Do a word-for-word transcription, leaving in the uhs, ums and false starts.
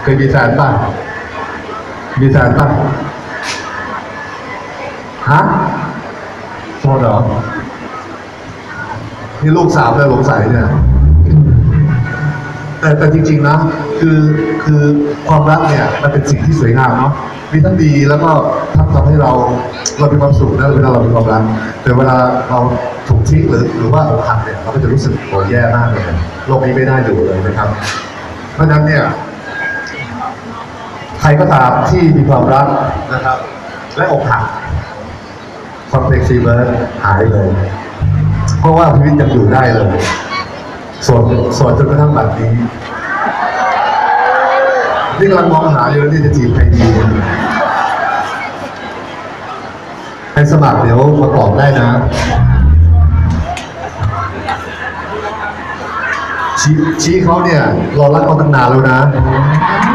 ยมีแฟนป่ะมีแฟนป่ะฮะโทษเหรอนี่ลูกสาวเลยสงสัยเนี่ยแต่แต่จริงๆนะคือคือความรักเนี่ยมันเป็นสิ่งที่สวยงามเนาะมีทั้งดีแล้วก็ทำทำให้เราเรามีความสุขนะเวลาเรามีความรักแต่เวลาเราถูกทิ้งหรือหรือว่าอกหักเนี่ยเราก็จะรู้สึกโหแย่มากเลยโลกนี้ไม่น่าอยู่เลยนะครับเพราะฉะนั้นเนี่ยใครก็ตามที่มีความรักนะครับและอกหักความเพลงซีเบิร์ดหายเลยเพราะว่าชีวิตยังอยู่ได้เลยโสดโสดจนกระทั่งแบบนี้นี่กำลังมองหาอยู่ที่จะจีบใครดีให้สมัครเดี๋ยวมาบอกได้นะชี้ชี้เขาเนี่ยรอรักเขาตั้งนานแล้วนะ